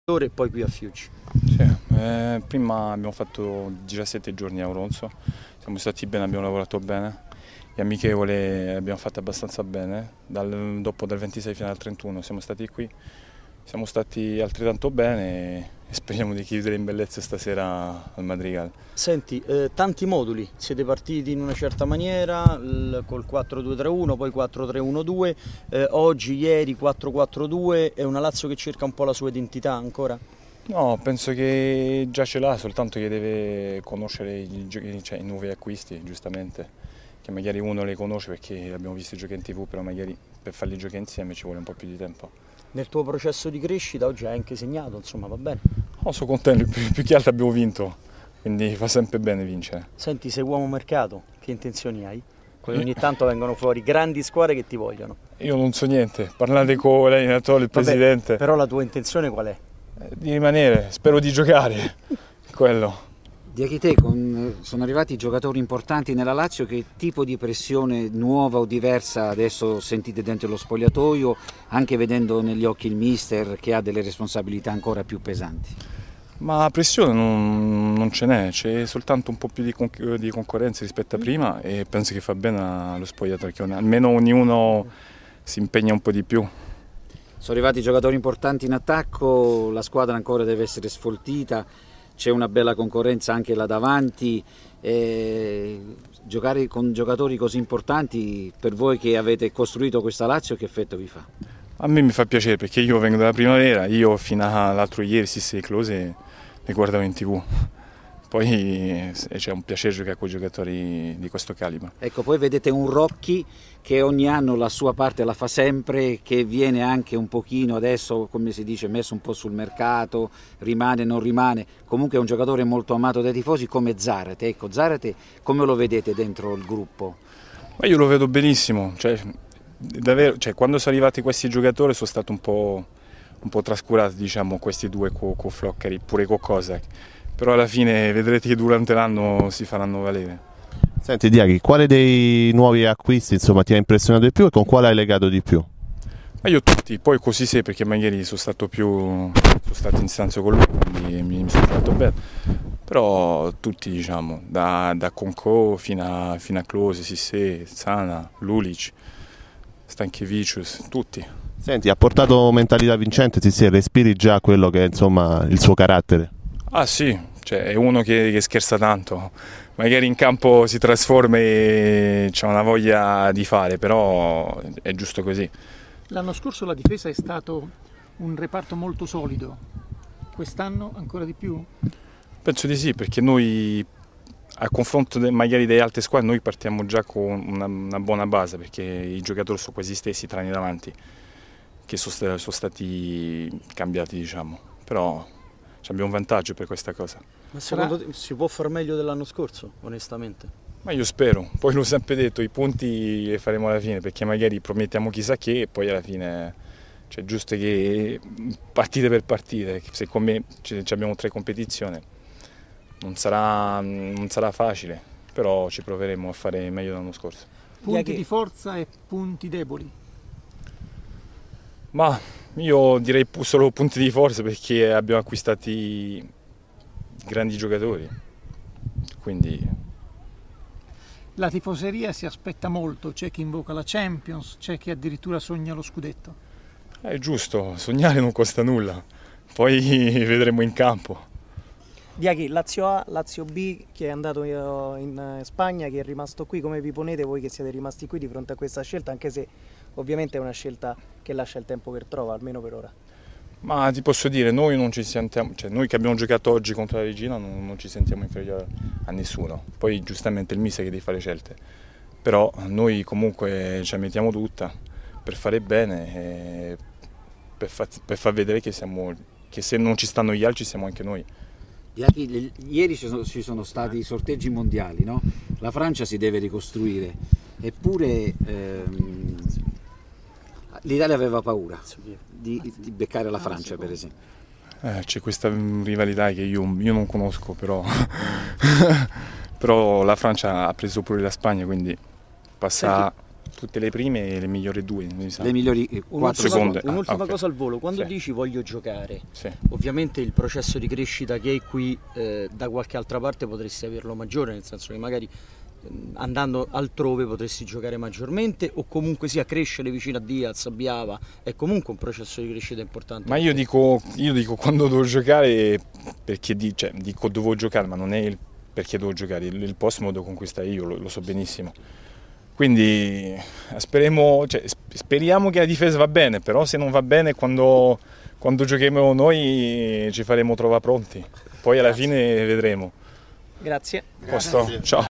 e poi qui a Fiuggi. Sì, prima abbiamo fatto 17 giorni a Auronzo, siamo stati bene, abbiamo lavorato bene, gli amichevoli abbiamo fatto abbastanza bene, dopo dal 26 fino al 31 siamo stati qui, siamo stati altrettanto bene e speriamo di chiudere in bellezza stasera al Madrigal. Senti, tanti moduli, siete partiti in una certa maniera, col 4-2-3-1, poi 4-3-1-2, oggi, ieri 4-4-2, è una Lazio che cerca un po' la sua identità ancora? No, penso che già ce l'ha, soltanto che deve conoscere i nuovi acquisti, giustamente, che magari uno li conosce perché abbiamo visto i giochi in TV, però magari per farli giocare insieme ci vuole un po' più di tempo. Nel tuo processo di crescita oggi hai anche segnato, insomma, va bene? No, sono contento, più che altro abbiamo vinto, quindi fa sempre bene vincere. Senti, sei uomo mercato, che intenzioni hai? Ogni tanto vengono fuori grandi squadre che ti vogliono. Io non so niente, parlate con l'allenatore, il presidente. Però la tua intenzione qual è? Di rimanere, spero di giocare, quello. Diachite, sono arrivati giocatori importanti nella Lazio, che tipo di pressione nuova o diversa adesso sentite dentro lo spogliatoio, anche vedendo negli occhi il mister che ha delle responsabilità ancora più pesanti? Ma pressione non ce n'è, c'è soltanto un po' più di concorrenza rispetto a prima e penso che fa bene allo spogliatoio, che almeno ognuno si impegna un po' di più. Sono arrivati giocatori importanti in attacco, la squadra ancora deve essere sfoltita, c'è una bella concorrenza anche là davanti, giocare con giocatori così importanti, per voi che avete costruito questa Lazio, che effetto vi fa? A me mi fa piacere perché io vengo dalla primavera, io fino all'altro ieri, Sisse e Close, li guardavo in TV. Poi c'è un piacere giocare con giocatori di questo calibro. Ecco, poi vedete un Rocchi che ogni anno la sua parte la fa sempre, che viene anche un pochino adesso, come si dice, messo un po' sul mercato, rimane, non rimane. Comunque è un giocatore molto amato dai tifosi come Zarate. Ecco, Zarate come lo vedete dentro il gruppo? Ma io lo vedo benissimo, davvero, quando sono arrivati questi giocatori sono stato un po' trascurato, diciamo, questi due con Floccari, pure con Kozak. Però alla fine vedrete che durante l'anno si faranno valere. Senti Diaghi, quale dei nuovi acquisti insomma, ti ha impressionato di più e con quale hai legato di più? Ma io tutti, poi così sì, perché magari sono stato in stanza con lui, quindi mi sono trovato bene. Però tutti, diciamo, da Conco fino a Klose, Sisse, Zana, Lulic, Stanchevicius, tutti. Senti, ha portato mentalità vincente, respiri già quello che è insomma il suo carattere? Ah sì, è uno che scherza tanto, magari in campo si trasforma e ha una voglia di fare, però è giusto così. L'anno scorso la difesa è stato un reparto molto solido, quest'anno ancora di più? Penso di sì, perché noi a confronto magari delle altre squadre noi partiamo già con una buona base, perché i giocatori sono quasi stessi tranne davanti, che sono stati cambiati, diciamo, però abbiamo un vantaggio per questa cosa. Ma secondo te si può far meglio dell'anno scorso, onestamente? Ma io spero, poi l'ho sempre detto, i punti li faremo alla fine, perché magari promettiamo chissà che e poi alla fine è giusto che partite per partite, siccome abbiamo 3 competizioni, non sarà facile, però ci proveremo a fare meglio dell'anno scorso. Punti di forza e punti deboli? Ma io direi solo punti di forza perché abbiamo acquistati grandi giocatori, quindi... La tifoseria si aspetta molto, c'è chi invoca la Champions, c'è chi addirittura sogna lo scudetto. È giusto, sognare non costa nulla, poi vedremo in campo. Diaghi, Lazio A, Lazio B, che è andato in Spagna, che è rimasto qui, come vi ponete voi che siete rimasti qui di fronte a questa scelta, anche se ovviamente è una scelta che lascia il tempo che trova, almeno per ora? Ma ti posso dire, noi non ci sentiamo, noi che abbiamo giocato oggi contro la Regina non ci sentiamo inferiori a nessuno, poi giustamente il mister che deve fare scelte, però noi comunque ci mettiamo tutta per fare bene e per far vedere che se non ci stanno gli altri siamo anche noi. Ieri ci sono stati i sorteggi mondiali, no? La Francia si deve ricostruire, eppure l'Italia aveva paura di beccare la Francia, per esempio. C'è questa rivalità che io non conosco, però, però la Francia ha preso pure la Spagna, quindi passa tutte le prime e le migliori 2, mi sa. Le migliori 4 seconde. Un'ultima ok. cosa al volo, quando Sì. dici voglio giocare, Sì. ovviamente il processo di crescita che hai qui da qualche altra parte potresti averlo maggiore, nel senso che magari andando altrove potresti giocare maggiormente, o comunque sia crescere vicino a Diaz, a Biava, è comunque un processo di crescita importante. Ma io dico quando devo giocare, perché dico devo giocare, ma non è il perché devo giocare, il posto me lo devo conquistare io, lo so benissimo. Quindi speriamo che la difesa va bene, però se non va bene quando giocheremo noi ci faremo trovare pronti, poi alla fine vedremo. Grazie. Posto? Ciao.